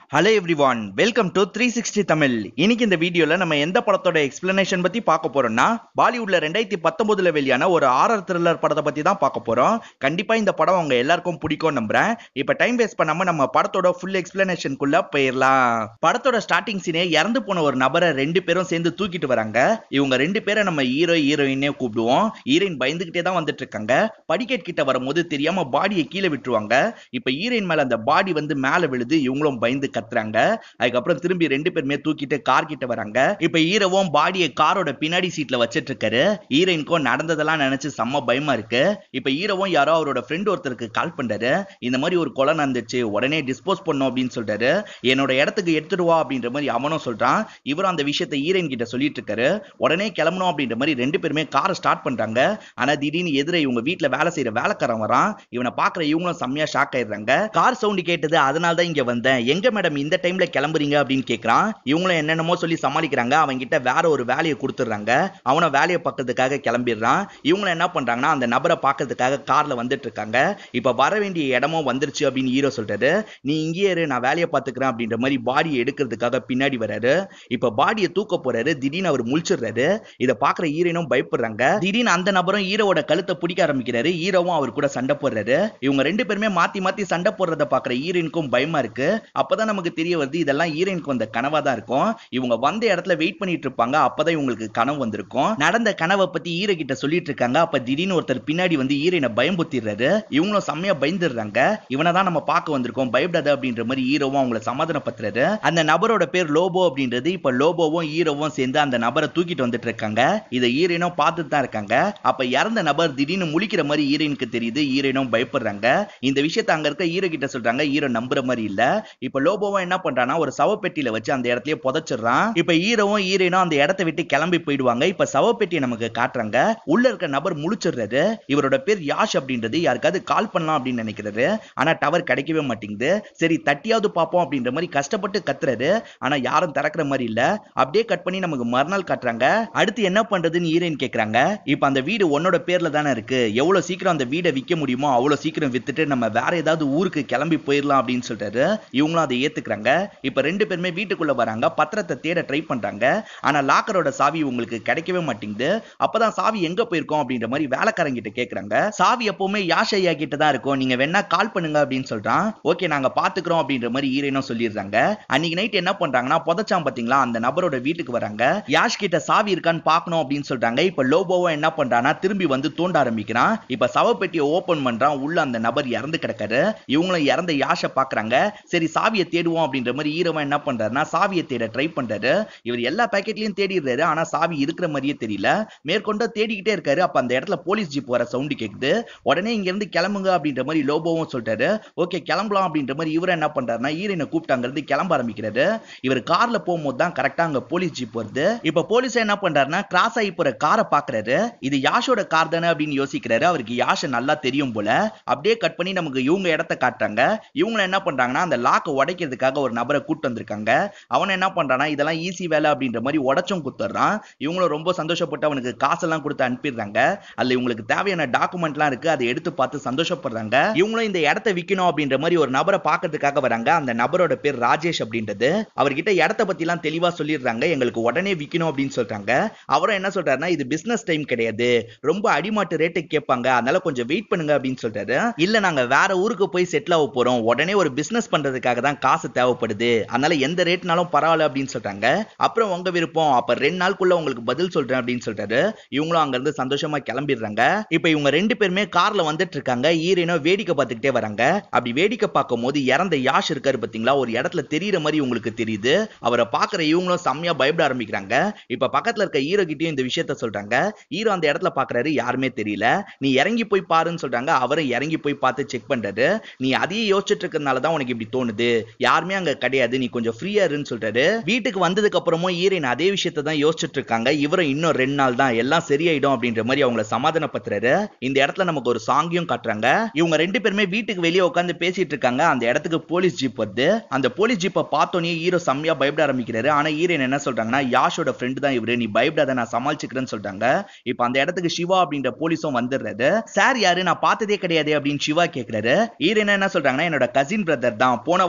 Hello everyone, welcome to 360 Tamil. இன்னைக்கு இந்த வீடியோல நம்ம எந்த படத்தோட எக்ஸ்பிளனேஷன் பத்தி பார்க்க போறோம்னா பாலிவுட்ல 2019ல வெளியான ஒரு ஹாரர் த்ரில்லர் படத்தை பத்தி தான் பார்க்க போறோம். கண்டிப்பா இந்த படம் உங்க எல்லாருக்கும் பிடிக்கும் நம்புறேன். இப்போ டைம் வேஸ்ட் பண்ணாம நம்ம படத்தோட ஃபுல் எக்ஸ்பிளனேஷனுக்குள்ள போயிரலாம். படத்தோட ஸ்டார்டிங் சீனே இறந்து போன ஒரு நபரை ரெண்டு பேரும் சேர்ந்து தூக்கிட்டு வராங்க. இவங்க ரெண்டு பேரை நம்ம ஹீரோ ஹீரோயினே கூப்பிடுவோம். ஹீரோயின் பயந்துகிட்டே தான் வந்துட்டு இருக்காங்க. படிக்கட் கிட்ட வரும்போது தெரியாம பாடியை கீழே விட்டுருவாங்க. இப்போ ஹீரோயின் மேல அந்த பாடி வந்து மேல விழுது. இவங்களும் பயந்து கத்துறாங்க. அதுக்கப்புறம் திரும்பி ரெண்டு பேருமே தூக்கிட்டு கார் கிட்ட வராங்க. இப்ப ஹீரோவும் பாடியை காரோட பின்னாடி சீட்ல வச்சிட்டு இருக்காரு. ஹீரோயினுக்கும் நடந்ததெல்லாம் நினைச்சு செம்ம பயமா இருக்கு. இப்ப ஹீரோவும் யாரோ அவரோட ஃப்ரெண்ட் ஒருத்தருக்கு கால் பண்றாரு. இந்த மாதிரி ஒரு கொலை நடந்துச்சு, உடனே டிஸ்போஸ் பண்ணும் அப்படின்னு சொல்றாரு. என்னோட இடத்துக்கு எடுத்துட்டு வா அப்படின்ற மாதிரி அவனும் சொல்றான். இவரும் அந்த விஷயத்தை ஹீரோயின் கிட்ட சொல்லிட்டு இருக்காரு. உடனே கிளம்பணும் அப்படின்ற மாதிரி ரெண்டு பேருமே காரை ஸ்டார்ட் பண்றாங்க. ஆனா திடீர்னு எதிரே இவங்க வீட்டுல வேலை செய்யற வேலைக்காரன் வரான். இவனை பாக்குற இவங்களும் செம்மையா ஷாக் ஆயிடுறாங்க. கார் சவுண்ட் கேட்டது, அதனால தான் இங்க வந்தேன். எங்க மேடம் இந்த டைம்ல கிளம்புறீங்க அப்படின்னு கேக்குறான். இவங்களும் என்னென்னமோ சொல்லி சமாளிக்கிறாங்க. அவங்க கிட்ட வேற ஒரு வேலையை கொடுத்துறாங்க. அவனை வேலையை பார்க்கறதுக்காக கிளம்பிடுறான். இவங்க என்ன பண்றாங்கன்னா அந்த நபரை பார்க்கறதுக்காக கார்ல வந்துட்டு இருக்காங்க. இப்ப வர வேண்டிய இடமும் வந்துருச்சு அப்படின்னு ஹீரோ சொல்றாரு. நீ இங்கே இரு, நான் வேலையை பார்த்துக்கிறேன் அப்படின்ற மாதிரி பாடியை எடுக்கிறதுக்காக பின்னாடி வராரு. இப்ப பாடியை தூக்க போறாரு. திடீர்னு அவர் முழிச்சிடுறாரு. இதை பாக்குற ஹீரோனும் பயப்படுறாங்க. திடீர்னு அந்த நபரும் ஹீரோவோட கழுத்தை பிடிக்க ஆரம்பிக்கிறாரு. ஹீரோவும் அவர் கூட சண்டை போடுறாரு. இவங்க ரெண்டு பேருமே மாத்தி மாத்தி சண்டை போடுறத பாக்குற ஹீரோனுக்கும் பயமா இருக்கு. அப்பதான் நமக்கு தெரிய வருது இதெல்லாம் ஹீரோயினுக்கு வந்த கனவா தான் இருக்கும். இவங்க வந்த இடத்துல வெயிட் பண்ணிட்டு இருப்பாங்க. அப்பதான் இவங்களுக்கு கனவு வந்திருக்கும். நடந்த கனவை பத்தி ஹீரோ கிட்ட சொல்லிட்டு இருக்காங்க. அப்ப திடீர்னு ஒருத்தர் பின்னாடி வந்து ஹீரோயினை பயம்புத்திடுறாரு. இவங்களும் செம்மையா பயந்துடுறாங்க. இவனை தான் நம்ம பார்க்க வந்திருக்கோம், பயப்படாத அப்படின்ற மாதிரி ஹீரோவும் அவங்கள சமாதானப்படுத்துறாரு. அந்த நபரோட பேர் லோபோ அப்படின்றது. இப்ப லோபோவும் ஹீரோவும் சேர்ந்து அந்த நபரை தூக்கிட்டு வந்துட்டு இருக்காங்க. இதை ஹீரோயினும் பார்த்துட்டு தான் இருக்காங்க. அப்ப இறந்த நபர் திடீர்னு முழிக்கிற மாதிரி ஹீரோயினுக்கு தெரியுது. ஹீரோயினும் பயப்படுறாங்க. இந்த விஷயத்தை அங்க இருக்க ஹீரோ கிட்ட சொல்றாங்க. ஹீரோ நம்புற மாதிரி இல்ல. இப்ப லோபோவும் என்ன பண்றானா ஒரு சவப்பெட்டியில வச்சு அந்த இடத்தையே புதைச்சிடுறான். இப்ப ஹீரோவும் ஹீரோயினும் அந்த இடத்தை விட்டு கிளம்பி போயிடுவாங்க. இப்ப சவப்பெட்டியை நமக்கு காட்டுறாங்க. உள்ள இருக்க நபர் முழிச்சிடுறாரு. இவரோட பேர் யாஷ் அப்படின்றது. யாருக்காவது கால் பண்ணலாம் அப்படின்னு நினைக்கிறாரு. ஆனா டவர் கிடைக்கவே மாட்டேங்குது. சரி தட்டியாவது பார்ப்போம் அப்படின்ற மாதிரி கஷ்டப்பட்டு கத்துறாரு. ஆனா யாரும் திறக்கிற மாதிரி இல்ல. அப்படியே கட் பண்ணி நமக்கு மறுநாள் காட்டுறாங்க. அடுத்து என்ன பண்றதுன்னு ஹீரோயின் கேக்குறாங்க. இப்ப அந்த வீடு உன்னோட பேர்ல தானே இருக்கு. எவ்வளவு சீக்கிரம் அந்த வீடை விற்க முடியுமோ அவ்வளவு சீக்கிரம் வித்துட்டு நம்ம வேற ஏதாவது ஊருக்கு கிளம்பி போயிடலாம் அப்படின்னு சொல்றாரு. இவங்களும் அதை ஏத்துக்கிறாங்க. இப்ப ரெண்டு பேருமே வீட்டுக்குள்ள வராங்க. பத்திரத்தை தேட ட்ரை பண்றாங்க. ஆனா லாக்கரோட சாவி உங்களுக்கு கிடைக்கவே மாட்டேங்குது. அப்பதான் சாவி எங்க போயிருக்கோம் அப்படின்ற மாதிரி வேலைக்காரங்க கிட்ட கேக்குறாங்க. சாவி எப்பவுமே யாஷ் ஐயா கிட்ட தான் இருக்கும், நீங்க வேணா கால் பண்ணுங்க அப்படின்னு சொல்றான். ஓகே நாங்க பாத்துக்கிறோம் அப்படின்ற மாதிரி ஹீரோயினும் சொல்லிடுறாங்க. அன்னைக்கு நைட் என்ன பண்றாங்கன்னா புதைச்சான் பாத்தீங்களா அந்த நபரோட வீட்டுக்கு வராங்க. யாஷ் கிட்ட சாவி இருக்கான்னு பார்க்கணும் அப்படின்னு சொல்றாங்க. இப்ப லோபோவும் என்ன பண்றானா திரும்பி வந்து தோண்ட ஆரம்பிக்கிறான். இப்ப சவப்பெட்டியை ஓபன் பண்றான். உள்ள அந்த நபர் இறந்து கிடக்காரு. இவங்களும் இறந்த யாஷை பாக்குறாங்க. சரி சாவியை தேடுவோம் அப்படின்ற மாதிரி ஹீரோவா என்ன பண்றாருன்னா சாவியை தேட ட்ரை பண்றாரு. இவர் எல்லா பாக்கெட்லயும் தேடிடுறாரு. ஆனா சாவி இருக்கிற மாதிரியே தெரியல. மேற்கொண்டு தேடிக்கிட்டே இருக்காரு. அப்ப அந்த இடத்துல போலீஸ் ஜீப் வர சவுண்ட் கேக்குது. உடனே இங்க இருந்து கிளம்புங்க அப்படின்ற மாதிரி லோபோவும் சொல்றாரு. ஓகே கிளம்பலாம் அப்படின்ற மாதிரி இவர் என்ன பண்றாருன்னா ஹீரோயினை கூப்பிட்டு அங்க இருந்து கிளம்ப ஆரம்பிக்கிறாரு. இவர் கார்ல போகும்போது தான் கரெக்டா அங்க போலீஸ் ஜீப் வருது. இப்ப போலீஸ் என்ன பண்றாருன்னா கிராஸ் ஆகி போற காரை பாக்குறாரு. இது யாஷோட கார் தானே அப்படின்னு யோசிக்கிறாரு. அவருக்கு யாஷ நல்லா தெரியும் போல. அப்படியே கட் பண்ணி நமக்கு இவங்க இடத்தை காட்டுறாங்க. இவங்க என்ன பண்றாங்கன்னா அந்த லாக்கை உடைக்கிறதுக்காக ஒரு நபரை கூட்டு வந்திருக்காங்க. அவன் என்ன பண்றானா இதெல்லாம் ஈஸி வேலை அப்படின்ற மாதிரி உடைச்சும் குத்துறான். இவங்களும் ரொம்ப சந்தோஷப்பட்டு அவனுக்கு காசெல்லாம் கொடுத்து அனுப்பிடுறாங்க. அதுல இவங்களுக்கு தேவையான டாக்குமெண்ட்லாம் இருக்கு. அதை எடுத்து பார்த்து சந்தோஷப்படுறாங்க. இவங்களும் இந்த இடத்தை விற்கணும் அப்படின்ற மாதிரி ஒரு நபரை பார்க்கறதுக்காக வராங்க. அந்த நபரோட பேர் ராஜேஷ் அப்படின்றது. அவர்கிட்ட இடத்தை பத்தி எல்லாம் தெளிவா சொல்லிடுறாங்க. எங்களுக்கு உடனே விற்கணும் அப்படின்னு சொல்றாங்க. அவரும் என்ன சொல்றாருன்னா இது பிசினஸ் டைம் கிடையாது, ரொம்ப அடிமாட்டு ரேட்டுக்கு கேட்பாங்க, அதனால கொஞ்சம் வெயிட் பண்ணுங்க அப்படின்னு சொல்றாரு. இல்ல நாங்க வேற ஊருக்கு போய் செட்டில் ஆக போறோம், உடனே ஒரு பிசினஸ் பண்றதுக்காக தான் காசு தேவைப்படுது, அதனால எந்த ரேட்னாலும் பரவாயில்ல அப்படின்னு சொல்றாங்க. அப்புறம் உங்க விருப்பம், அப்ப 2 நாளுக்குள்ள உங்களுக்கு பதில் சொல்றேன் அப்படின்னு சொல்றாரு. இவங்களும் அங்க இருந்து சந்தோஷமா கிளம்பிடுறாங்க. இப்ப இவங்க ரெண்டு பேருமே கார்ல வந்துட்டு இருக்காங்க. ஹீரோயினோ வேடிக்கை பார்த்துக்கிட்டே வராங்க. அப்படி வேடிக்கை பார்க்கும் போது இறந்த யாஷ் இருக்காரு பாத்தீங்களா, ஒரு இடத்துல தெரியற மாதிரி உங்களுக்கு தெரியுது. அவரை பாக்குற இவங்களும் செம்மையா பயப்பட ஆரம்பிக்கிறாங்க. இப்ப பக்கத்துல இருக்க ஹீரோ கிட்டயும் இந்த விஷயத்த சொல்றாங்க. ஹீரோ அந்த இடத்துல பாக்குறாரு, யாருமே தெரியல. நீ இறங்கி போய் பாருன்னு சொல்றாங்க. அவரும் இறங்கி போய் பார்த்து செக் பண்றாரு. நீ அதையே யோசிச்சுட்டு இருக்கறனால தான் உனக்கு இப்படி தோணுது, யாருமே அங்க கிடையாது, நீ கொஞ்சம் ஃப்ரீயா இருன்னு சொல்றாரு. வீட்டுக்கு வந்ததுக்கு அப்புறமும் ஹீரோயின் அதே விஷயத்தை தான் யோசிச்சுட்டு இருக்காங்க. இவரும் இன்னும் 2 நாள் தான் எல்லாம் சரியாயிடும் அப்படின்ற மாதிரி அவங்கள சமாதானப்படுத்துறாரு. இந்த இடத்துல நமக்கு ஒரு சாங்கியும் காட்டுறாங்க. இவங்க ரெண்டு பேருமே வீட்டுக்கு வெளியே உட்காந்து பேசிட்டு இருக்காங்க. அந்த இடத்துக்கு போலீஸ் ஜீப் வருது. அந்த போலீஸ் ஜீப்பை பார்த்தோன்னே ஹீரோ செம்மையா பயப்பட ஆரம்பிக்கிறாரு. ஆனா ஹீரோயின் என்ன சொல்றாங்கன்னா யாஷோட ஃப்ரெண்ட் தான் இவரு, நீ பயப்படாத நான் சமாளிச்சுக்கிறேன்னு சொல்றாங்க. இப்ப அந்த இடத்துக்கு சிவா அப்படின்ற போலீஸும் வந்துடுறாரு. சார் யாரு, நான் பார்த்ததே கிடையாது அப்படின்னு சிவா கேக்குறாரு. ஹீரோயின் என்ன சொல்றாங்கன்னா என்னோட கசின் பிரதர் தான், போன வாரம் தான்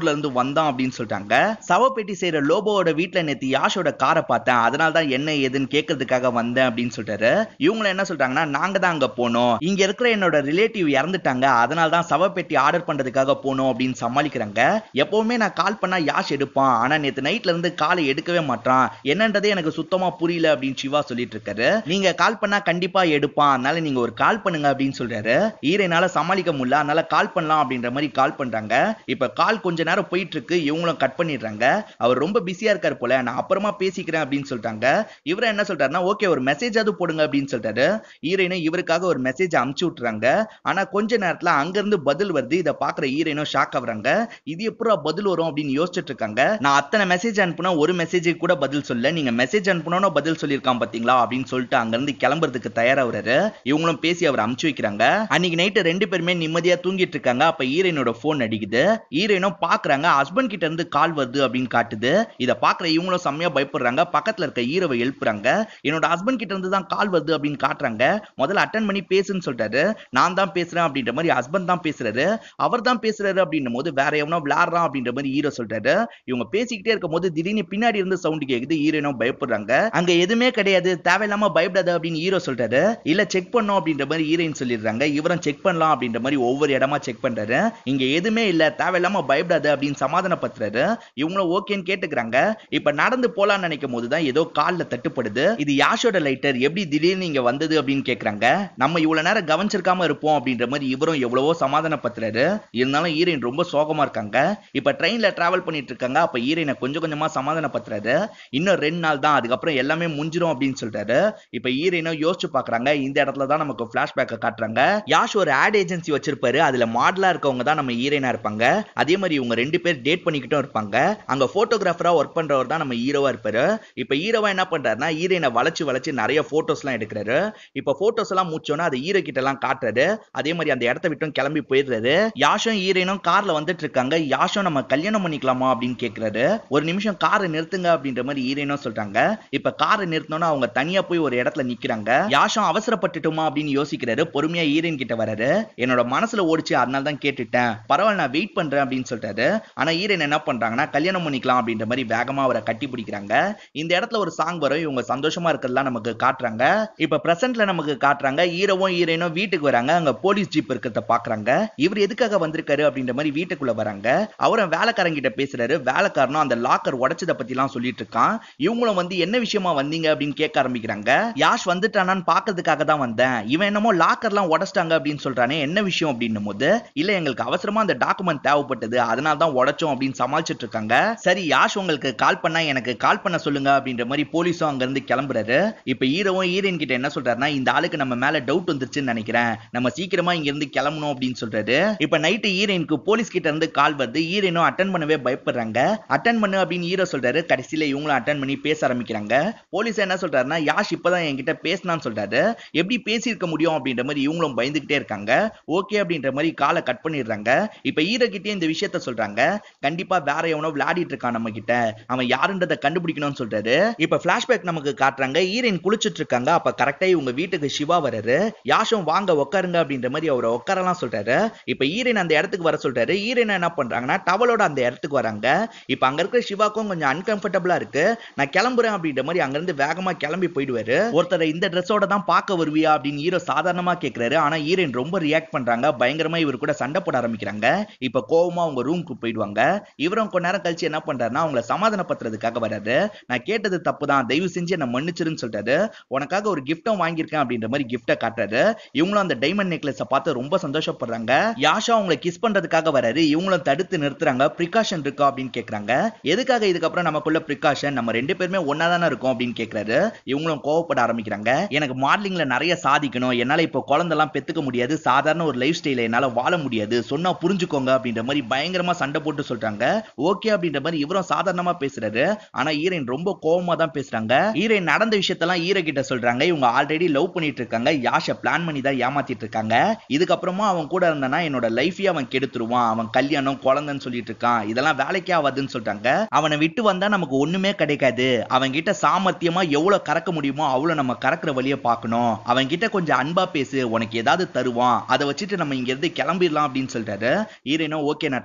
ஊர்ல இருந்து வந்தான் அப்படின்னு சொல்லிட்டாங்க. சவப்பெட்டி செய்யற லோபோவோட வீட்டுல நேத்து யாஷோட காரை பார்த்தேன், அதனால தான் என்ன ஏதுன்னு கேட்கறதுக்காக வந்தேன் அப்படின்னு சொல்லிட்டாரு. இவங்க என்ன சொல்றாங்கன்னா, நாங்க தான் அங்க போனோம், இங்க இருக்கிற என்னோட ரிலேட்டிவ் இறந்துட்டாங்க, அதனால தான் சவப்பெட்டி ஆர்டர் பண்றதுக்காக போனோம் அப்படின்னு சமாளிக்கிறாங்க. எப்பவுமே நான் கால் பண்ணா யாஷ் எடுப்பான், ஆனா நேத்து நைட்ல இருந்து காலை எடுக்கவே மாட்டான், என்னன்றதே எனக்கு சுத்தமா புரியல அப்படின்னு சிவா சொல்லிட்டு இருக்காரு. நீங்க கால் பண்ணா கண்டிப்பா எடுப்பான், அதனால நீங்க ஒரு கால் பண்ணுங்க அப்படின்னு சொல்றாரு. ஈரனால சமாளிக்க முடியல, அதனால கால் பண்ணலாம் அப்படின்ற மாதிரி கால் பண்றாங்க. இப்ப கால் கொஞ்ச நேரம் போயிட்டு இருக்கு, இவங்களும் கட் பண்ணிடுறாங்க. அவர் ரொம்ப பிஸியா இருக்காரு போல, நான் அப்புறமா பேசிக்கிறேன் அப்படின்னு சொல்லிட்டாங்க. இவர என்ன சொல்றாருன்னா, ஓகே ஒரு மெசேஜாவது போடுங்க அப்படின்னு சொல்றாரு. ஈரனும் இவருக்காக ஒரு மெசேஜ் அனுப்பிச்சு விட்டுறாங்க. ஆனா கொஞ்ச நேரத்துல அங்க இருந்து பதில் வருது. இத பாக்குற ஈரனும் ஷாக் ஆகுறாங்க. இது எப்பறா பதில் வரும் அப்படின்னு யோசிச்சுட்டு இருக்காங்க. நான் அத்தனை மெசேஜ் அனுப்புனா ஒரு மெசேஜுக்கு கூட பதில் சொல்ல, நீங்க மெசேஜ் அனுப்புனோன்னு பதில் சொல்லியிருக்கான் பாத்தீங்களா அப்படின்னு சொல்லிட்டு அங்க இருந்து கிளம்புறதுக்கு தயாராகிறாரு. இவங்களும் பேசி அவர் அனுப்பிச்சு வைக்கிறாங்க. அன்னைக்கு நைட்டு ரெண்டு பேருமே நிம்மதியா தூங்கிட்டு இருக்காங்க. அப்ப ஈரனோட போன் அடிக்குது. ஈரனும் பாக்குறாங்க, ஹஸ்பண்ட் கிட்ட இருந்து கால் வருது அப்படின்னு காட்டுது. இத பாக்குற இவங்களும் செம்மையா பயப்படுறாங்க. பக்கத்துல இருக்க ஹீரோவை எழுப்புறாங்க. என்னோட ஹஸ்பண்ட் கிட்ட இருந்து தான் கால் வருது அப்படின்னு காட்டுறாங்க. முதல்ல அட்டன் பண்ணி பேசுன்னு சொல்றாரு. நான் தான் பேசுறேன் அப்படின்ற மாதிரி ஹஸ்பண்ட் தான் பேசுறாரு. அவர் தான் பேசுறாரு அப்படின்னும் போது வேற எவனோ விளையாடுறான் அப்படின்ற மாதிரி ஹீரோ சொல்றாரு. இவங்க பேசிக்கிட்டே இருக்கும் போது திடீர்னு பின்னாடி இருந்து சவுண்ட் கேக்குது. ஹீரோனும் பயப்படுறாங்க. அங்க எதுவுமே கிடையாது, தேவையில்லாம பயப்படாத அப்படின்னு ஹீரோ சொல்றாரு. இல்ல செக் பண்ணோம் அப்படின்ற மாதிரி ஹீரோயின் சொல்லிடுறாங்க. இவரும் செக் பண்ணலாம் அப்படின்ற மாதிரி ஒவ்வொரு இடமா செக் பண்றாரு. இங்க எதுவுமே இல்ல, தேவையில்லாம பயப்படாத அப்படின்னு சமாதானப்படுத்துறாரு. இவங்களும் ஓகேன்னு கேட்டுக்கிறாங்க. இப்ப நடந்து போலான்னு நினைக்கும் போதுதான் ஏதோ கால்ல தட்டுப்படுது. இது யாஷோட லைட்டர், எப்படி திடீர்னு இங்க வந்தது அப்படின்னு கேக்குறாங்க. நம்ம இவ்வளவு நேரம் கவனிச்சிருக்காம இருப்போம் அப்படின்ற மாதிரி இவரும் எவ்வளவோ சமாதானப்படுத்துறாரு. இருந்தாலும் ஹீரோயின் ரொம்ப சோகமா இருக்காங்க. இப்ப ட்ரெயின்ல டிராவல் பண்ணிட்டு இருக்காங்க. அப்ப ஹீரோயினை கொஞ்சம் கொஞ்சமா சமாதானப்படுத்துறாரு. இன்னும் 2 நாள் தான், அதுக்கப்புறம் எல்லாமே முடிஞ்சிரும் அப்படின்னு சொல்றாரு. இப்ப ஹீரோயினும் யோசிச்சு பாக்குறாங்க. இந்த இடத்துல தான் நமக்கு பிளாஷ்பேக்க காட்டுறாங்க. யாஷ் ஒரு ஆட் ஏஜென்சி வச்சிருப்பாரு. அதுல மாடலா இருக்கவங்க தான் நம்ம ஹீரோயினா இருப்பாங்க. அதே மாதிரி இவங்க 2 பேர் டேட் பண்ணிக்கிட்டும் இருப்பாங்க. அங்க போட்டோகிராஃபரா ஒர்க் பண்றவர் தான் நம்ம ஹீரோவா இருப்பாரு. இப்ப ஹீரோவா என்ன பண்றாருன்னா, ஹீரோயினை வளைச்சு வளைச்சு நிறைய போட்டோஸ் எல்லாம் எடுக்கிறாரு. இப்ப போட்டோஸ் எல்லாம் முடிச்சோன்னா அதை ஹீரோ கிட்ட எல்லாம் காட்டுறாரு. அதே மாதிரி அந்த இடத்த விட்டும் கிளம்பி போயிடுறாரு. யாஷும் ஹீரோயினும் கார்ல வந்துட்டு இருக்காங்க. யாஷும் நம்ம கல்யாணம் பண்ணிக்கலாமா அப்படின்னு கேக்குறாரு. ஒரு நிமிஷம் காரை நிறுத்துங்க அப்படின்ற மாதிரி ஹீரோயினும் சொல்றாங்க. இப்ப காரை நிறுத்தணும்னா அவங்க தனியா போய் ஒரு இடத்துல நிக்கிறாங்க. யாஷும் அவசரப்பட்டுட்டுமா அப்படின்னு யோசிக்கிறாரு. பொறுமையா ஹீரோயின் கிட்ட வராரு. என்னோட மனசுல ஓடிச்சு, அதனால தான் கேட்டுட்டேன், பரவாயில்ல நான் வெயிட் பண்றேன் அப்படின்னு சொல்றாரு. ஆனா ஹீரோயின் என்ன பண்றாங்கன்னா, கல்யாணம் பண்ணிக்கலாம் அப்படின்ற மாதிரி வேகமா அவரை கட்டி பிடிக்கிறாங்க. இந்த இடத்துல ஒரு சாங் வரும். இவங்க சந்தோஷமா இருக்கிறதெல்லாம் நமக்கு காட்டுறாங்க. இப்ப பிரசன்ட்ல நமக்கு காட்டுறாங்க. ஹீரோவும் ஹீரோயினும் வீட்டுக்கு வராங்க. அங்க போலீஸ் ஜீப் இருக்கிறத பாக்குறாங்க. இவர் எதுக்காக வந்திருக்காரு அப்படின்ற மாதிரி வீட்டுக்குள்ள வராங்க. அவரும் வேலைக்காரங்கிட்ட பேசுறாரு. வேலைக்காரனும் அந்த லாக்கர் உடைச்சத பத்தி எல்லாம் சொல்லிட்டு இருக்கான். இவங்களும் வந்து என்ன விஷயமா வந்தீங்க அப்படின்னு கேட்க ஆரம்பிக்கிறாங்க. யாஷ் வந்துட்டானான்னு பாக்கிறதுக்காக தான் வந்தேன், இவன் என்னமோ லாக்கர்லாம் உடைச்சிட்டாங்க அப்படின்னு சொல்றானே, என்ன விஷயம் அப்படின்னும் போது, இல்ல எங்களுக்கு அவசரமா அந்த டாக்குமெண்ட் தேவைப்பட்டது, அதனால தான் உடைச்சோம் அப்படின்னு சமாளிச்சிட்டு இருக்காங்க. சரி யாஷ் உங்களுக்கு கால் பண்ணா எனக்கு கால் பண்ண சொல்லுங்க அப்படின்ற மாதிரி போலீஸும் அங்க இருந்து கிளம்புறாரு. இப்ப ஹீரோவும் ஹீரோயின் கிட்ட என்ன சொல்றாருன்னா, இந்த ஆளுக்கு நம்ம மேல டவுட் வந்துருச்சுன்னு நினைக்கிறேன், நம்ம சீக்கிரமா இங்க இருந்து கிளம்பணும் அப்படின்னு சொல்றாரு. இப்ப நைட்டு ஹீரோயினுக்கு போலீஸ் கிட்ட இருந்து கால் வருது. ஹீரோயினும் அட்டன் பண்ணவே பயப்படுறாங்க. அட்டன் பண்ணு அப்படின்னு ஹீரோ சொல்றாரு. கடைசியில இவங்களும் அட்டன் பண்ணி பேச ஆரம்பிக்கிறாங்க. போலீஸ் என்ன சொல்றாருன்னா, யாஷ் இப்பதான் என்கிட்ட பேசினான்னு சொல்றாரு. எப்படி பேசியிருக்க முடியும் அப்படின்ற மாதிரி இவங்களும் பயந்துகிட்டே இருக்காங்க. ஓகே அப்படின்ற மாதிரி காலை கட் பண்ணிடுறாங்க. இப்ப ஹீரோ கிட்டே இந்த விஷயத்த சொல்றாங்க. கண்டிப்பா வேற எவனோ விளையாடிட்டு இருக்கான் நம்ம கிட்ட, அவன் யாருன்றதை கண்டுபிடிக்கணும்னு சொல்றாரு. இப்ப பிளாஷ்பேக் நமக்கு காட்டுறாங்க. ஹீரோயின் குளிச்சிட்டு இருக்காங்க. அப்ப கரெக்டா இவங்க வீட்டுக்கு சிவா வராரு. யாஷும் வாங்க உட்காருங்க அப்படின்ற மாதிரி அவரை உட்காரலாம் சொல்றாரு. இப்ப ஹீரோயின் அந்த இடத்துக்கு வர சொல்றாரு. ஹீரோயின் என்ன பண்றாங்கன்னா, டவலோட அந்த இடத்துக்கு வராங்க. இப்ப அங்க இருக்கிற சிவாக்கும் கொஞ்சம் அன்கம்ஃபர்டபிளா இருக்கு. நான் கிளம்புறேன் அப்படின்ற மாதிரி அங்க இருந்து வேகமா கிளம்பி போயிடுவாரு. ஒருத்தர் இந்த ட்ரெஸ்ஸோட தான் பார்க்க வருவியா அப்படின்னு ஹீரோ சாதாரணமா கேக்குறாரு. ஆனா ஹீரோயின் ரொம்ப ரியாக்ட் பண்றாங்க. பயங்கரமா இவர் கூட சண்டை போட ஆரம்பிக்கிறாங்க. இப்ப கோவமா அவங்க ரூமுக்கு போயிடுவாங்க. இவரும் கொஞ்ச நேரம் கழிச்சு என்ன பண்றாருன்னா, அவங்கள சமாதானப்படுத்துறதுக்காக வராரு. நான் கேட்டது தப்பு தான், தயவு செஞ்சு என்ன மன்னிச்சிருன்னு சொல்றாரு. உனக்காக ஒரு கிஃப்டும் வாங்கியிருக்கேன் அப்படின்ற மாதிரி கிஃப்ட காட்டுறாரு. இவங்களும் அந்த டைமண்ட் நெக்லஸை பார்த்து ரொம்ப சந்தோஷப்படுறாங்க. யாஷா அவங்களை கிஸ் பண்றதுக்காக வராரு. இவங்களும் தடுத்து நிறுத்துறாங்க. பிரிகாஷன் இருக்கா அப்படின்னு கேக்குறாங்க. எதுக்காக இதுக்கப்புறம் நமக்குள்ள பிரிகாஷன், நம்ம 2 பேருமே ஒன்னா தானே இருக்கோம் அப்படின்னு கேக்குறாரு. இவங்களும் கோவப்பட ஆரம்பிக்கிறாங்க. எனக்கு மாடலிங்ல நிறைய சாதிக்கணும், என்னால இப்போ குழந்தைலாம் பெத்துக்க முடியாது, சாதாரண ஒரு லைஃப் ஸ்டைல என்னால வாழ முடியாது, சொன்னா புரிஞ்சுக்கோங்க அப்படின்ற மாதிரி பயங்கரமா சண்டை போட்டு சொல்றாங்க. ஓகே அப்படின்ற மாதிரி இவரும் சாதாரணமா பேசுறாரு. ஆனா ஹீரோயின் ரொம்ப கோவமா தான் பேசுறாங்க. ஹீரோயின் நடந்த விஷயத்தெல்லாம் ஹீரோ கிட்ட சொல்றாங்க. இவங்க ஆல்ரெடி லவ் பண்ணிட்டு இருக்காங்க. யாஷை பிளான் பண்ணி தான் ஏமாத்திட்டு இருக்காங்க. இதுக்கப்புறமா அவன் கூட இருந்தானா என்னோட லைஃபையே அவன் கெடுத்துருவான், அவன் கல்யாணம் குழந்தைன்னு சொல்லிட்டு இருக்கான், இதெல்லாம் வேலைக்கே ஆகாதுன்னு சொல்றாங்க. அவனை விட்டு வந்தா நமக்கு ஒண்ணுமே கிடைக்காது, அவன் கிட்ட சாமர்த்தியமா எவ்வளவு கறக்க முடியுமோ அவ்வளவு நம்ம கறக்குற வழியை பார்க்கணும், அவன் கிட்ட கொஞ்சம் அன்பா பேசு, உனக்கு ஏதாவது தருவான், அதை வச்சுட்டு நம்ம இங்க இருந்து கிளம்பிடலாம் அப்படின்னு சொல்றாரு. ஹீரோயினும் ஓகே நான் ட்ரை பண்றேன்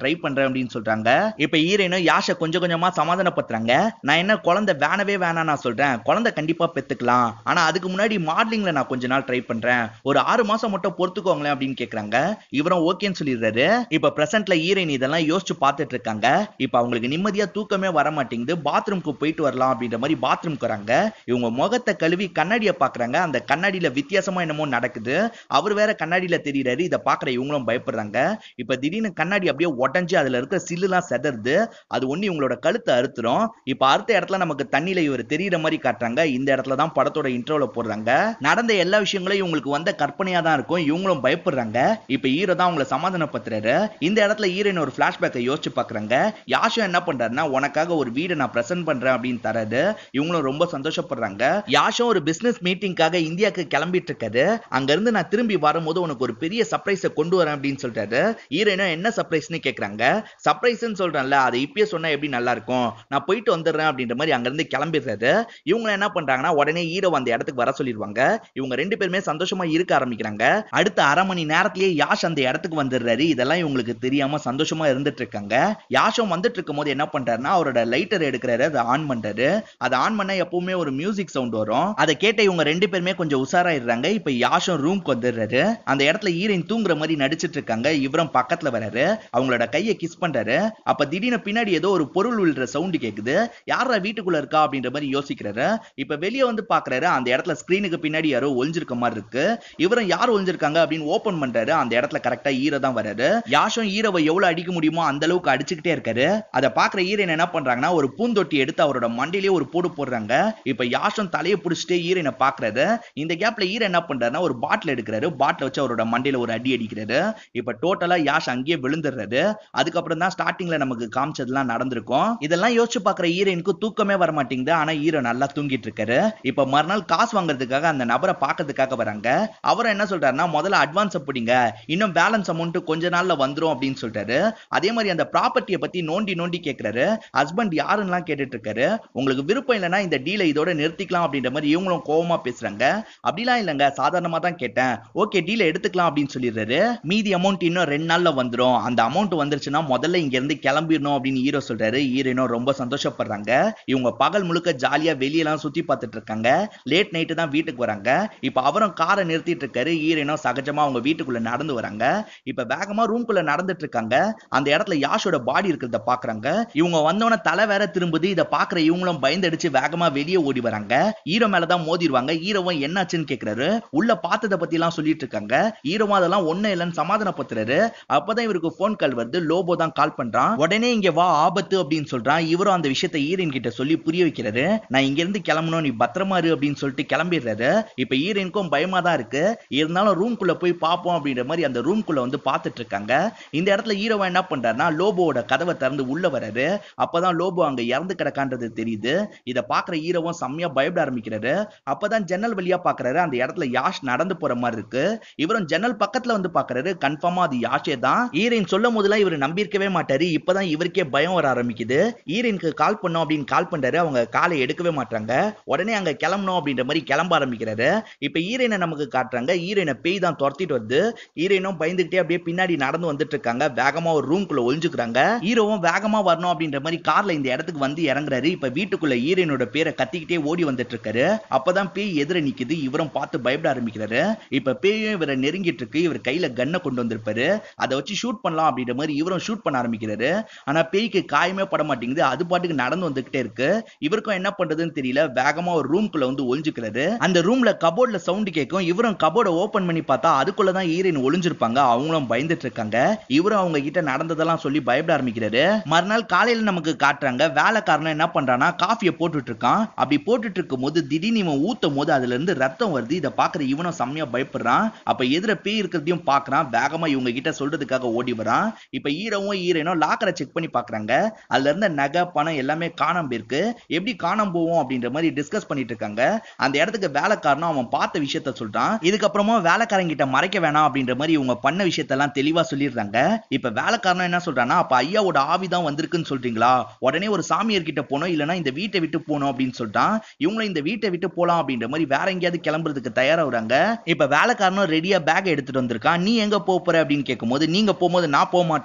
பண்றேன் அப்படின்னு சொல்றாங்க. இப்ப ஹீரோயினும் யாஷ கொஞ்சம் கொஞ்சமா சமாதானப்படுத்துறாங்க. நான் என்ன குழந்தை வேணவே வேணாம் நான் சொல்றேன், குழந்தை கண்டிப்பா பெத்துக்கலாம், ஆனா அதுக்கு முன்னாடி மாடலிங்ல நான் கொஞ்ச நாள் ட்ரை பண்றேன், ஒரு 6 மாசம் மட்டும் பொறுத்துக்கோங்களேன் அப்படின்னு கேக்குறாங்க. இவரும் ஓகேன்னு சொல்லிடுறாரு. இப்ப பிரசன்ட்ல ஹீரோயின் இதெல்லாம் யோசிச்சு பார்த்துட்டு இருக்காங்க. இப்ப அவங்களுக்கு நிம்மதியா தூக்கமே வர மாட்டேங்குது. பாத்ரூம்க்கு போயிட்டு வரலாம் அப்படின்ற மாதிரி பாத்ரூம்க்கு வராங்க. இவங்க முகத்தை கழுவி கண்ணாடியை பாக்குறாங்க. அந்த கண்ணாடியில வித்தியாசமா என்னமோ நடக்குது. அவர் வேற கண்ணாடியில தெரியுறாரு. இதை பாக்குற இவங்களும் பயப்படுறாங்க. இப்ப திடீர்னு கண்ணாடி அப்படியே உடஞ்சு அதுல இருக்கிற சில்லுலாம் செதறுது. அது ஒண்ணு இவங்களோட கழுத்தை அறுத்துரும். இப்ப அறுத்த இடத்துல நமக்கு தண்ணியில இவர் தெரியுற மாதிரி காட்டுறாங்க. இந்த இடத்துல தான் படத்தோட இன்ட்ரோல போடுறாங்க. நடந்த எல்லா விஷயங்களும் இவங்களுக்கு வந்த கற்பனையா தான் இருக்கும். இவங்களும் பயப்படுறாங்க. இப்ப ஹீரோ தான் அவங்களை சமாதானப்படுத்துறாரு. இந்த இடத்துல ஹீரோயின் ஒரு பிளாஷ்பேக்கை யோசிச்சு பாக்குறாங்க. யாஷம் என்ன பண்றாருன்னா, உனக்காக ஒரு வீடை நான் பிரசன்ட் பண்றேன் அப்படின்னு தராரு. இவங்களும் ரொம்ப சந்தோஷப்படுறாங்க. யாஷம் ஒரு பிசினஸ் மீட்டிங்காக இந்தியாவுக்கு கிளம்பிட்டு இருக்காரு. அங்க இருந்து நான் திரும்பி வரும்போது உனக்கு ஒரு பெரிய சர்ப்ரைஸை கொண்டு வரேன் அப்படின்னு சொல்றாரு. ஹீரோயினும் என்ன சர்ப்ரைஸ்னு கேக்குறாங்க. சர்ப்ரைஸ்னு சொல்றேன்ல, அதை இப்பயே சொன்னா எப்படி நல்லா இருக்கும், நான் போயிட்டு வந்துடுறேன் அப்படின்ற மாதிரி அங்க இருந்து கிளம்பிடுறாரு. இவங்க என்ன பண்றாங்கன்னா, உடனே ஹீரோ அந்த இடத்துக்கு வர சொல்லிடுவாங்க. இவங்க ரெண்டு பேருமே சந்தோஷமா இருக்க ஆரம்பிக்கிறாங்க. அடுத்த அரை மணி நேரத்திலேயே யாஷ் அந்த இடத்துக்கு வந்துடுறாரு. இதெல்லாம் இவங்களுக்கு தெரியாம சந்தோஷமா இருந்துட்டு இருக்காங்க. யாஷம் வந்துட்டு இருக்கும் போது என்ன பண்றாருன்னா, அவரோட லைட்டர் எடுக்கிறாரு. அதை ஆன் பண்றாரு. அதை ஆன் பண்ணா எப்பவுமே ஒரு மியூசிக் சவுண்ட் வரும். அதை கேட்ட இவங்க ரெண்டு பேருமே கொஞ்சம் உஷாராயிடுறாங்க. இப்ப யாஷம் ரூம்க்கு வந்துடுறாரு. அந்த இடத்துல ஹீரோயின் தூங்குற மாதிரி நடிச்சிட்டு இருக்காங்க. இவரும் பக்கத்துல வராரு. அவங்களோட கையை கிஸ் பண்றாரு. அப்ப திடீர்னு பின்னாடி ஏதோ ஒரு பொருள் விழுற சவுண்ட் கேக்குது. யாரா வீட்டுக்குள்ள இருக்கா அப்படின்ற மாதிரி யோசிக்கிறாரு. இப்ப வெளியே வந்து பாக்குறாரு. அந்த இடத்துல ஸ்கிரீனுக்கு பின்னாடி யாரோ ஒளிஞ்சிருக்க மாதிரி இருக்கு. இவரும் யார் ஒளிஞ்சிருக்காங்க அப்படின்னு ஓபன் பண்றாரு. அந்த இடத்துல கரெக்டா ஹீரோ தான் வராரு. யாஷம் ஹீரோவை எவ்வளவு அடிக்க முடியுமோ அந்த அளவுக்கு அடிச்சுக்கிட்டே இருக்காரு. அதை பாக்குற ஹீரோயின் என்ன பண்றாங்கன்னா, ஒரு பூந்தொட்டி எடுத்து அவரோட மண்டையிலேயே ஒரு போடு போடுறாங்க. இப்ப யாஷம் தலையை பிடிச்சிட்டு ஹீரோயினை பாக்குறாரு. இந்த கேப்ல ஹீரோ என்ன பண்றாருன்னா, ஒரு பாட்டில் எடுக்கிறாரு. பாட்டில் வச்சு அவரோட மண்டையில ஒரு அடி அடிக்கிறாரு. இப்ப டோட்டலா யாஷ் அங்கேயே விழுந்துடுறாரு. அதுக்கப்புறம் தான் ஸ்டார்டிங்ல நமக்கு காமிச்சதெல்லாம் நடந்திருக்கும். இதெல்லாம் யோசிச்சு பாக்குற ஹீரோயினுக்கு தூக்கமே வர மாட்டேங்குது. ஆனா ஹீரோ நல்லா தூங்கிட்டு இருக்காரு. இப்ப மறுநாள் காசு வாங்குறதுக்காக அந்த நபரை பாக்கிறதுக்காக வராங்க. அவரும் என்ன சொல்றாருன்னா, முதல்ல அட்வான்ஸ் பிடிங்க, இன்னும் பேலன்ஸ் அமௌண்ட் கொஞ்ச நாள்ல வந்துரும் அப்படின்னு சொல்றாரு. அதே மாதிரி அந்த ப்ராப்பர்ட்டியை பத்தி நோண்டி நோண்டி கேட்கிறாரு. ஹஸ்பண்ட் யாருன்னு கேட்டுட்டு இருக்காரு. உங்களுக்கு விருப்பம் இல்லைன்னா இந்த டீலை இதோட நிறுத்திக்கலாம் அப்படின்ற மாதிரி இவங்களும் கோவமா பேசுறாங்க. அப்படிலாம் இல்லைங்க, சாதாரணமா தான் கேட்டேன், ஓகே டீலை எடுத்துக்கலாம் அப்படின்னு சொல்லிடுறாரு. மீதி அமௌண்ட் இன்னும் 2 நாள்ல வந்துரும். அந்த அமௌண்ட் வந்துருச்சுன்னா முதல்ல இங்க இருந்து கிளம்பிடணும் அப்படின்னு ஹீரோ சொல்றாரு. ஹீரோயினும் ரொம்ப சந்தோஷப்படுறாங்க. இவங்க பகல் முழுக்க ஜாலியா வெளியெல்லாம் சுத்தி பார்த்துட்டு இருக்காங்க. லேட் நைட்டு தான் வீட்டுக்கு வராங்க. இப்ப அவரும் காரை நிறுத்திட்டு இருக்காரு. ஹீரோயினும் சகஜமா அவங்க வீட்டுக்குள்ள நடந்து வராங்க. இப்ப வேகமா ரூம்குள்ள நடந்துட்டு இருக்காங்க. அந்த இடத்துல யாஷோட பாடி இருக்கிறத பாக்குறாங்க. இவங்க வந்தவன தலை வேற திரும்புது. இத பாக்குற இவங்களும் பயந்தடிச்சு வேகமா வெளியே ஓடி வராங்க. ஹீரோ மேலதான் மோதிடுவாங்க. ஹீரோவும் என்னாச்சுன்னு கேக்குறாரு. உள்ள பார்த்தத பத்தி எல்லாம் சொல்லிட்டு இருக்காங்க. ஹீரோவும் அதெல்லாம் ஒண்ணு இல்லைன்னு சமாதானப்படுத்துறாரு. அப்பதான் இவருக்கு போன் கால் வருது. லோபோ தான் கால் பண்றான். உடனே இங்க வா, ஆபத்து அப்படின்னு சொல்றான். இவரும் அந்த விஷயத்தை ஹீரோயின் கிட்ட சொல்லி புரிய வைக்கிறாரு. நான் இங்க இருந்து கிளம்பணும், நீ பத்திரமா இரு அப்படின்னு சொல்லிட்டு கிளம்பிடுறாரு. இப்ப ஹீரோயினுக்கும் பயமா தான் இருக்கு. இருந்தாலும் ரூம்குள்ள போய் பார்ப்போம் அப்படின்ற மாதிரி அந்த ரூம்குள்ள வந்து பார்த்துட்டு இருக்காங்க. இந்த இடத்துல ஹீரோவா என்ன பண்றாருன்னா, லோபோவோட கதவை திறந்து உள்ள வராரு. அப்பதான் லோபோ அங்க இறந்து கிடக்கான்றது தெரியுது. இத பாக்குற ஹீரோவும் செம்மையா பயப்பட ஆரம்பிக்கிறாரு. அப்பதான் ஜன்னல் வழியா பாக்குறாரு. அந்த இடத்துல யாஷ் நடந்து போற மாதிரி இருக்கு. இவரும் ஜன்னல் பக்கத்துல வந்து பாக்குறாரு. கன்ஃபார்மா அது யாஷே தான். ஹீரோயின் சொல்லும் போதெல்லாம் இவர் நம்பியிருக்கவே மாட்டாரு. இப்பதான் இவருக்கே பயம் வர ஆரம்பிக்குது. ஹீரோயினுக்கு கால் பண்ணோம் அப்படின்னு கால் பண்றாரு. அவங்க காலை எடுக்கவே மாட்டாங்க. உடனே அங்க கிளம்பணும் அப்படின்ற மாதிரி கிளம்ப ஆரம்பிக்கிறாரு. இப்ப ஹீரோயினை நமக்கு காட்டுறாங்க. ஹீரோயினை பேய் தான் துரத்திட்டு வருது. ஹீரோயினும் பயந்துகிட்டே அப்படியே பின்னாடி நடந்து வந்துட்டு இருக்காங்க. வேகமா ஒரு ரூம்குள்ள ஒளிஞ்சுக்கிறாங்க. ஹீரோவும் வேகமா வரணும் அப்படின்ற மாதிரி கார்ல இந்த இடத்துக்கு வந்து இறங்குறாரு. இப்ப வீட்டுக்குள்ள ஹீரோயினோட பேரை கத்திக்கிட்டே ஓடி வந்துட்டு இருக்காரு. அப்பதான் பேய் எதிர நிக்குது. இவரும் பார்த்து பயப்பட ஆரம்பிக்கிறாரு. இப்ப பேயும் இவரை நெருங்கிட்டு இருக்கு. இவர் கையில கன்னை கொண்டு வந்திருப்பாரு. அதை வச்சு ஷூட் பண்ணலாம் அப்படின்ற மாதிரி இவரும் ஷூட் பண்ண ஆரம்பிக்கிறாரு. ஆனா பேய்க்கு காயமே பட மாட்டேங்குது. அது பாட்டுக்கு நடந்து வந்துகிட்டே இருக்கு. இவருக்கும் என்ன பண்றதுன்னு தெரியல. வேகமா ஒரு ரூம்குள்ள வந்து ஒளிஞ்சுக்கிறாரு. அந்த ரூம்ல கபோர்ட்ல சவுண்ட் கேட்கும். இவரும் கபோர்டை ஓபன் பண்ணி பார்த்தா அதுக்குள்ளதான் ஹீரோயின் ஒளிஞ்சிருப்பாங்க. அவங்களும் பயந்துட்டு இருக்காங்க. இவரும் அவங்க கிட்ட நடந்ததெல்லாம் சொல்லி பயப்பட ஆரம்பிக்கிறாரு. மறுநாள் காலையில நமக்கு காட்டுறாங்க. வேலைக்காரன் என்ன பண்றானா, காஃபியை போட்டுட்டு இருக்கான். அப்படி போட்டுட்டு இருக்கும் போது திடீர்னு இவன் ஊத்தும் போது அதுல இருந்து ரத்தம் வருது. இதை பாக்குற இவனும் செம்மையா பயப்படுறான். அப்ப எதிர பேய் இருக்கிறதையும் பாக்குறான். வேகமா இவங்க கிட்ட சொல்றதுக்காக ஓடி வரான். இப்ப ஹீரோவும் ஹீரோயினும் லாக்கரை செக் பண்ணி பாக்குறாங்க. அதுல இருந்த நகை பணம் எல்லாமே காணாம போயிருக்கு. எப்படி காணாம போவோம் அப்படின்ற மாதிரி டிஸ்கஸ் பண்ணிட்டு இருக்காங்க. அந்த இடத்துக்கு வேலைக்காரனும் அவன் பார்த்த விஷயத்த சொல்றான். இதுக்கப்புறமா வேலைக்காரங்க கிட்ட மறைக்க வேணாம் அப்படின்ற மாதிரி இவங்க பண்ண விஷயத்தெல்லாம் தெளிவா சொல்லிடுறாங்க. இப்ப வேலைக்காரன் என்ன சொல்றான்னா, அப்ப ஐயாவோட ஆவிதான் வந்திருக்குன்னு சொல்றீங்களா, உடனே ஒரு சாமியார் கிட்ட போனோம், இல்லனா இந்த வீட்டை விட்டு போனோம் அப்படின்னு சொல்றான். இவங்களும் இந்த வீட்டை விட்டு போலாம் அப்படின்ற மாதிரி வேற எங்கேயாவது கிளம்புறதுக்கு தயாராகுறாங்க. இப்ப வேலைக்காரனும் ரெடியா பேக் எடுத்துட்டு வந்திருக்கான். நீ எங்க போற அப்படின்னு கேட்கும்போது, நீங்க போகும்போது நான் போக மாட்டேனா அப்படின்னு அவன்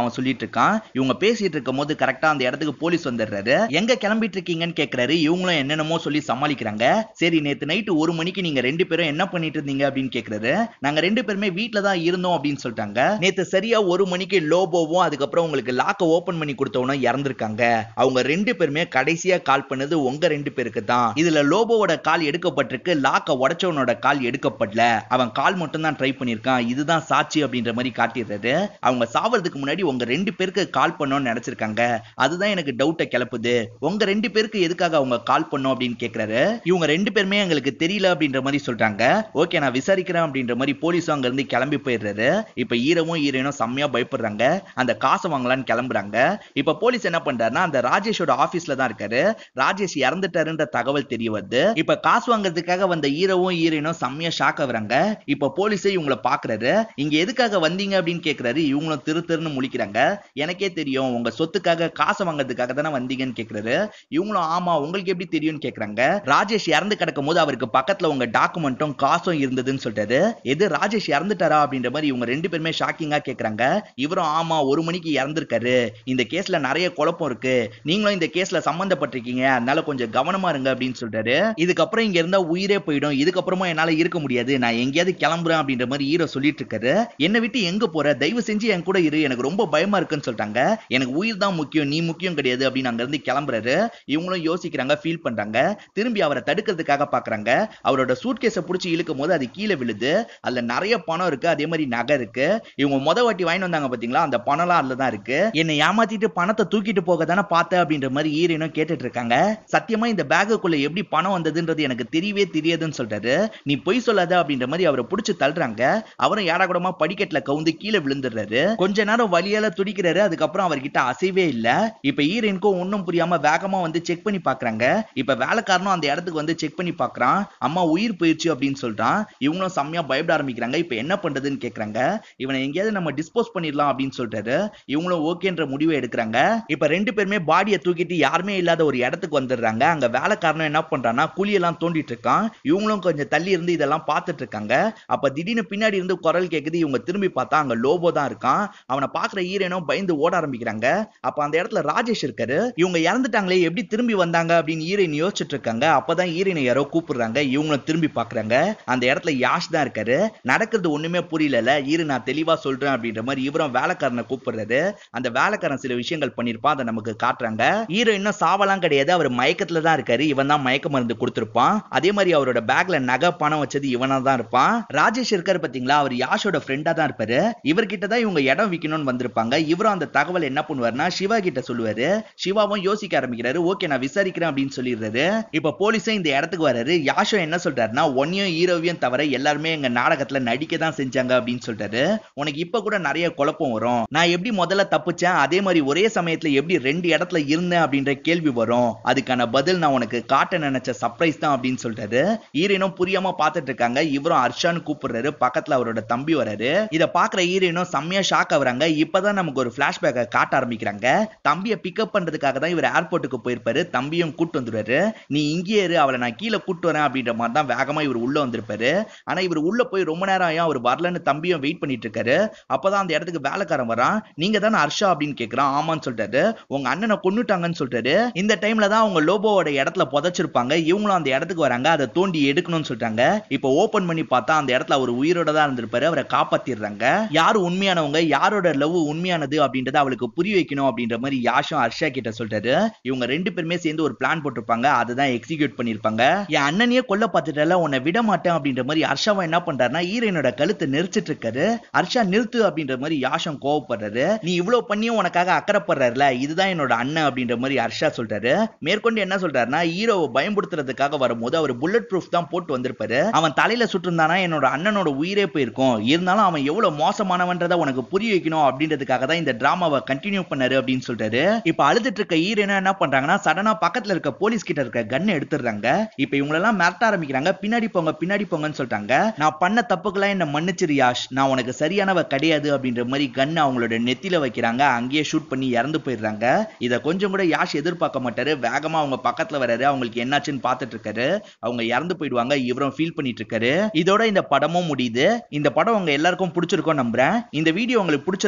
அவன் சொல்லிட்டு இருக்கான். இவங்க பேசிட்டு இருக்கும் போது கரெக்டா அந்த இடத்துக்கு போலீஸ் வந்துடுறாரு. எங்க கிளம்பிட்டு இருக்கீங்கன்னு கேக்குறாரு. இவங்களும் என்னென்னமோ சொல்லி சமாளிக்கிறாங்க. சரி, நேத்து நைட்டு 1 மணிக்கு நீங்க 2 பேரும் என்ன பண்ணிட்டு இருந்தீங்க அப்படின்னு கேக்குறாரு. நாங்க 2 பேருமே வீட்ல தான் இருந்தோம் அப்படின்னு சொல்லிட்டாங்க. நேத்து சரியா 1 மணிக்கு லோபோவும் அதுக்கப்புறம் உங்களுக்கு லாக்க ஓபன் பண்ணி கொடுத்தவனும் இறந்திருக்காங்க. அவங்க 2 பேருமே கடைசியா கால் பண்ணது உங்க 2 பேருக்கு தான். இதுல லோபோவோட கால் எடுக்கப்பட்டிருக்கு, லாக்க உடைச்சவனோட கால் எடுக்கப்படல. அவன் கால் மட்டும் தான் ட்ரை பண்ணிருக்கான். இதுதான் சாட்சி அப்படின்ற மாதிரி காட்டிடுறாரு. அவங்க சாவறதுக்கு முன்னாடி உங்க 2 பேருக்கு கால் பண்ணணும்னு நினைச்சிருக்காங்க. அதுதான் எனக்கு டவுட்டை கிளப்புது. உங்க 2 பேருக்கு எதுக்காக அவங்க கால் பண்ணோம் அப்படின்னு கேக்குறாரு. இவங்க 2 பேருமே எங்களுக்கு தெரியல அப்படின்ற மாதிரி சொல்றாங்க. ஓகே, நான் விசாரிக்கிறேன் அப்படின்ற மாதிரி போலீஸும் அங்க இருந்து கிளம்பி போயிடுறாரு. இப்ப ஹீரோவும் ஹீரோயினும் செம்மையா பயப்படுறாங்க. அந்த காசை வாங்கலான்னு கிளம்புறாங்க. இப்ப போலீஸ் என்ன பண்றாருன்னா அந்த ராஜேஷோட ஆபீஸ்ல தான் இருக்காரு. ராஜேஷ் இறந்துட்டாருன்ற தகவல் தெரிய வருது. இப்ப காசு வாங்குறதுக்காக வந்த ஹீரோவும் ஹீரோயினும் செம்மையா ஷாக் ஆகுறாங்க. இப்ப போலீஸே இவங்களை பாக்குறாரு. இங்க எதுக்காக வந்தீங்க அப்படின்னு கேக்குறாரு. இவங்களும் திரு திருன்னு முழிக்கிறாங்க. எனக்கே தெரியும், உங்க சொத்துக்காக காசை வாங்குறதுக்காக தானே வந்தீங்கன்னு கேக்குறாரு. இவங்களும் ஆமா, உங்களுக்கு எப்படி தெரியும்னு கேக்குறாங்க. ராஜேஷ் இறந்து கிடக்கும் போது அவருக்கு பக்கத்துல உங்க டாக்குமெண்ட்டும் காசும் இருந்ததுன்னு சொல்றாரு. எது, ராஜேஷ் இறந்துட்டாரா அப்படின்ற மாதிரி இவங்க 2 பேருமே ஷாக்கிங்கா கேக்குறாங்க. இவரும் ஆமா, 1 மணிக்கு இறந்திருக்காரு. இந்த கேஸ்ல நிறைய குழப்பம் இருக்கு. நீங்களும் இந்த கேஸ்ல சம்பந்தப்பட்டிருக்கீங்க, அதனால கொஞ்சம் கவனமா இருங்க அப்படின்னு சொல்றாரு. இதுக்கப்புறம் இங்க இருந்தா உயிரே போயிடும். இதுக்கப்புறமா என்னால இருக்க முடியாது. நான் எங்கேயாவது கிளம்புறேன் அப்படின்ற மாதிரி ஹீரோ சொல்லிட்டு இருக்காரு. என்ன விட்டு எங்க போற? தயவு செஞ்சு என் கூட இரு, எனக்கு ரொம்ப பயமா இருக்குன்னு சொல்றாங்க. எனக்கு உயிர் தான் முக்கியம், நீ முக்கியம் கிடையாது அப்படின்னு அங்க இருந்து கிளம்புறாரு. இவங்களும் யோசிக்கிறாங்க, ஃபீல் பண்றாங்க. திரும்பி அவரை தடுக்கிறதுக்காக பாக்குறாங்க. அவரோட சூட்கேஸை புடிச்சு இழுக்கும் போது அது கீழே விழுது. அதுல நிறைய பணம் இருக்கு, அதே மாதிரி நகை இருக்கு. இவங்க முத வாட்டி வாங்கி வந்தாங்க பாத்தீங்களா, அந்த பணம்லாம் அதுல தான் இருக்கு. என்னை ஏமாத்திட்டு பணத்தை தூக்கிட்டு போக தானே பார்த்த அப்படின்ற மாதிரி ஹீரோயினும் கேட்டுட்டு இருக்காங்க. சத்தியமா இந்த பேக்குக்குள்ள எப்படி பணம் வந்ததுன்றது எனக்கு தெரியவே தெரியாதுன்னு சொல்றாரு. நீ பொய் சொல்லாத அப்படின்ற மாதிரி அவரை புடிச்சு தள்ளுறாங்க. அவரும் ஏடாகூடமா படிக்கட்டுல கவுந்து கீழே விழுந்துடுறாரு. கொஞ்ச நேரம் வலியால துடிக்கிறாரு. அதுக்கப்புறம் அவர்கிட்ட அசைவே இல்ல. இப்ப ஹீரோயினுக்கும் ஒன்னும் புரியாம வேகமா வந்து செக் பண்ணி பாக்குறாங்க. இப்ப வேலைக்காரனும் அந்த இடத்துக்கு வந்து செக் பண்ணி பாக்குறான். அம்மா உயிர் போயிடுச்சு அப்படின்னு சொல்றான். இவங்களும் செம்மையா பயப்பட ஆரம்பிக்கிறாங்க. இப்ப என்ன பண்றதுன்னு கேக்குறாங்க. இவனை எங்கேயாவது நம்ம டிஸ்போஸ் பண்ணிடலாம் அப்படின்னு சொல்றாரு. இவங்களும் ஓகேன்ற முடிவை எடுக்கிறாங்க. இப்ப 2 பேருமே பாடியை தூக்கிட்டு யாருமே இல்லாத ஒரு இடத்துக்கு வந்துடுறாங்க. அங்க வேலைக்காரனும் என்ன பண்றான்னா குழியெல்லாம் தோண்டிட்டு இருக்கான். இவங்களும் கொஞ்சம் தள்ளி இருந்து இதெல்லாம் பார்த்துட்டு இருக்காங்க. அப்ப திடீர்னு பின்னாடி இருந்து குரல் கேக்குது. இவங்க திரும்பி பார்த்தா அங்க லோபோ தான் இருக்கான். அவனை பாக்குற ஹீரோனும் பயந்து ஓட ஆரம்பிக்கிறாங்க. அப்ப அந்த இடத்துல ராஜேஷ் இருக்காரு. இவங்க இறந்துட்டாங்களே, எப்படி திரும்பி வந்தாங்க அப்படின்னு ஹீரோயின் யோசிச்சுட்டு இருக்காங்க. அப்பதான் ஹீரோயினை யாரோ கூப்பிடுறாங்க. இவங்களும் திரும்பி பாக்குறாங்க. அந்த இடத்துல யாஷ் தான் இருக்காரு. நடக்கிறது ஒண்ணுமே புரியல. நான் தெளிவா சொல்றேன் அப்படின்ற மாதிரி இவரும் வேலைக்காரனை கூப்பிடுறாரு. அந்த வேலைக்காரன் சில விஷயங்கள் பண்ணிருப்பான், அதை நமக்கு காட்டுறாங்க. ஹீரோ இன்னும் சாவலாம் கிடையாது, அவர் மயக்கத்துல தான் இருக்காரு. இவன் தான் மயக்க மருந்து கொடுத்திருப்பான். அதே மாதிரி அவரோட பேக்ல நகை பணம் வச்சது இவனா தான் இருப்பான். ராஜேஷ் இருக்காரு பாத்தீங்களா, அவர் யாஷோட ஃப்ரெண்டா தான் இருப்பாரு. இவர்கிட்ட தான் இவங்க இடம் விக்கணும்னு வந்திருப்பாங்க. இவரும் அந்த தகவல் என்ன பண்ணுவாருன்னா சிவா கிட்ட சொல்லுவாரு. சிவாவும் யோசிக்க ஆரம்பிக்கிறாரு. ஓகே, நான் விசாரிக்கிறேன் அப்படின்னு சொல்லிடுறாரு. இப்ப போலீஸும் இந்த இடத்துக்கு வராரு. யாஷோ என்ன சொல்றாருன்னா, ஒன்னையும் ஹீரோவையும் தவிர எல்லாருமே எங்க நாடகத்துல நடிக்க தான் செஞ்சாங்க அப்படின்னு சொல்றாரு. உனக்கு இப்ப கூட நிறைய குழப்பம் வரும். நான் எப்படி முதல்ல தப்பிச்சேன், அதே மாதிரி ஒரே சமயத்துல எப்படி 2 இடத்துல இருந்தேன் அப்படின்ற கேள்வி வரும். அதுக்கான பதில் நான் உனக்கு காட்ட நினைச்ச சர்ப்ரைஸ் தான் அப்படின்னு சொல்றாரு. ஹீரோனும் புரியாம பாத்துட்டு இருக்காங்க. இவரும் ஹர்ஷான்னு கூப்பிடுறாரு. பக்கத்துல அவரோட தம்பி வராரு. இத பாக்குற ஹீரோனும் செம்மையா ஷாக் ஆகுறாங்க. இப்பதான் நமக்கு ஒரு பிளாஷ்பேக்கை காட்ட ஆரம்பிக்கிறாங்க. தம்பியை பிக்கப் பண்றதுக்காக தான் இவர் ஏர்போர்ட்டுக்கு போயிருப்பாரு. தம்பியும் கூட்டு வந்துருவாரு. நீ இங்கே இரு, அவளை நான் கீழே கூட்டு வரேன் அப்படின்ற மாதிரி தான் வேகமா இவர் உள்ள வந்திருப்பாரு. ஆனா இவர் உள்ள போய் ரொம்ப நேரம் ஆயும் அவர் வரலன்னு தம்பியும் வெயிட் பண்ணிட்டு இருக்காரு. அப்பதான் அந்த இடத்துக்கு வேலைக்காரன் வரான். நீங்க தானே ஹர்ஷா அப்படின்னு கேக்குறான். ஆமான்னு சொல்றாரு. உங்க அண்ணனை கொன்னுட்டாங்கன்னு சொல்றாரு. இந்த டைம்ல தான் அவங்க லோபோவோட இடத்துல புதைச்சிருப்பாங்க. இவங்களும் அந்த இடத்துக்கு வராங்க. அதை தோண்டி எடுக்கணும்னு சொல்றாங்க. இப்ப ஓபன் பண்ணி பார்த்தா அந்த இடத்துல அவர் உயிரோட தான் இருந்திருப்பாரு. அவரை காப்பாத்திடுறாங்க. யாரு உண்மையானவங்க, யாரோட லவ் உண்மையானது அப்படின்றத அவளுக்கு புரிய வைக்கணும் அப்படின்ற மாதிரி யாஷும் ஹர்ஷா கிட்ட சொல்றாரு. இவங்க 2 பேருமே சேர்ந்து ஒரு பிளான் போட்டிருப்பாங்க. அதுதான் எக்ஸிக்யூட் பண்ணிருப்பாங்க. என் அண்ணனையே கொல்ல பார்த்துட்டல, உன்னை விட மாட்டேன் அப்படின்ற மாதிரி ஹர்ஷாவை என்ன பண்றாருன்னா ஹீரோயினோட கழுத்தை நெரிச்சிட்டு இருக்காரு. ஹர்ஷா நிறுத்து அப்படின்ற மாதிரி யாஷம் கோவப்படுறாரு. நீ இவ்வளவு பண்ணியும் உனக்காக அக்கறைப்படுறாருல, இதுதான் என்னோட அண்ணன் அப்படின்ற மாதிரி ஹர்ஷா சொல்றாரு. மேற்கொண்டு என்ன சொல்றாருன்னா, ஹீரோவை பயன்படுத்துறதுக்காக வரும்போது அவர் புல்லட் ப்ரூஃப் தான் போட்டு வந்திருப்பாரு. அவன் தலையில சுட்டிருந்தானா என்னோட அண்ணனோட உயிரே போயிருக்கும். இருந்தாலும் அவன் எவ்வளவு மோசமானவன்றதை உனக்கு புரிய வைக்கணும் அப்படின்றதுக்காக தான் இந்த டிராமாவை கண்டினியூ பண்ணாரு அப்படின்னு சொல்றாரு. இப்ப அழுதுட்டு இருக்க ஹீரோயினா என்ன பண்றாங்கன்னா சடனா பக்கத்துல இருக்க போலீஸ் கிட்ட இருக்க கன் எடுத்துறாங்க. இப்ப இவங்க எல்லாம் மிரட்ட ஆரம்பிக்கிறாங்க. பின்னாடி போங்க பின்னாடி போங்கன்னு சொல்றாங்க. நான் பண்ண தப்புக்கெல்லாம் என்ன மன்னிச்சிரு யாஷ், நான் உனக்கு சரியானவ கிடையாது அப்படின்ற மாதிரி கன் அவங்களோட நெத்தில வைக்கிறாங்க. அங்கேயே ஷூட் பண்ணி இறந்து போயிடுறாங்க. இத கொஞ்சம் கூட யாஷ் எதிர்பார்க்க மாட்டாரு. வேகமா அவங்க பக்கத்துல வராரு. அவங்களுக்கு என்னாச்சுன்னு பார்த்துட்டு இருக்காரு. அவங்க இறந்து போயிடுவாங்க. இவரும் ஃபீல் பண்ணிட்டு இருக்காரு. இதோட இந்த படமும் முடியுது. இந்த படம் உங்க எல்லாருக்கும் பிடிச்சிருக்கும் நம்புறேன். இந்த வீடியோ உங்களுக்கு பிடிச்சிருந்தா லைக்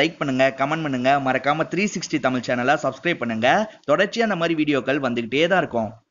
லைக் பண்ணுங்க, கமெண்ட் பண்ணுங்க, மறக்காம 360 தமிழ் சேனலை சப்ஸ்கிரைப் பண்ணுங்க. தொடர்ச்சியா அந்த மாதிரி வீடியோக்கள் வந்துகிட்டே தான் இருக்கும்.